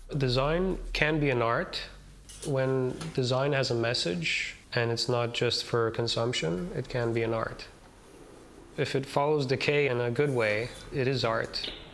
Design can be an art when design has a message and it's not just for consumption. It can be an art. If it follows decay in a good way, it is art.